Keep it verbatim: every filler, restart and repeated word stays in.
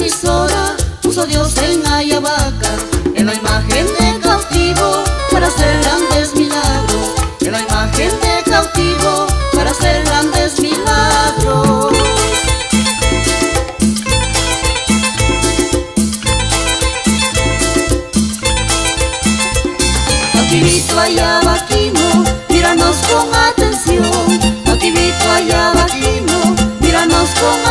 emisora puso Dios en Ayabaca, en la imagen de cautivo para hacer grandes milagros, en la imagen de cautivo para hacer grandes milagros. Cautivito ayabaquino, míranos con atención. Cautivito ayabaquino, míranos con atención.